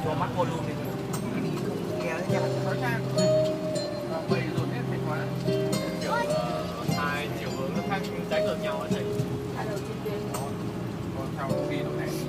cho mắt cô luôn đi. Cái đi không nghe đấy nha. Nói sang. Bây giờ hết thành hóa. Hai chiều hướng nó khác trái ngược nhau á thầy. Hai đầu trên trên. Còn sau đi lúc này.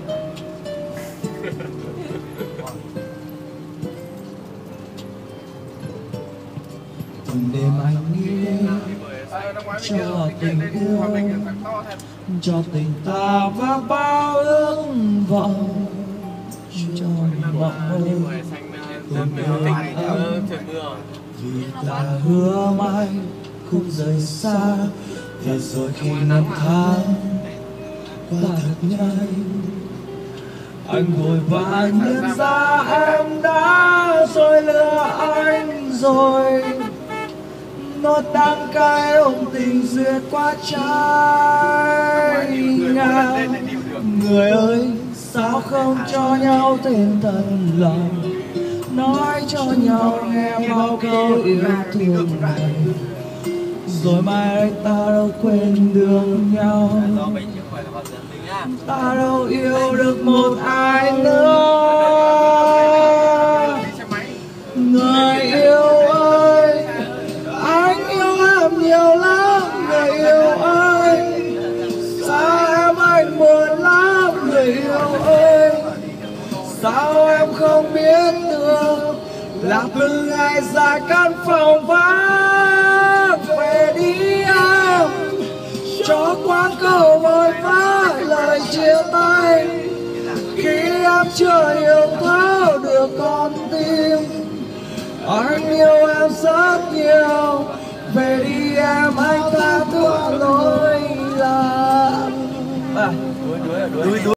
Từng đêm anh nghĩ cho tình yêu, cho tình ta và bao ước vọng, cho mộng mơ từng đêm anh vì ta hứa mãi không rời xa. Và rồi khi năm tháng qua thật nhanh, anh vội vã nhận ra em đã rồi lừa anh rồi. Nó đắng cay ôm tình duyên quá trái ngang. Người ơi sao không cho nhau thêm thật lòng, nói cho nhau nghe bao câu yêu thương này, rồi mai ta đâu quên được nhau. Ta đâu yêu được một ai nữa. Người yêu ơi, anh yêu em nhiều lắm. Người yêu ơi, sao em anh buồn lắm. Người yêu ơi, sao em không biết được làm từ ngày ra căn phòng vắng. Về đi em, cho quán cầu vội vã lời chia tay. Khi em chưa hiểu thấu được con tim, anh yêu em rất nhiều. Về đi em, anh tha thứ lỗi lầm.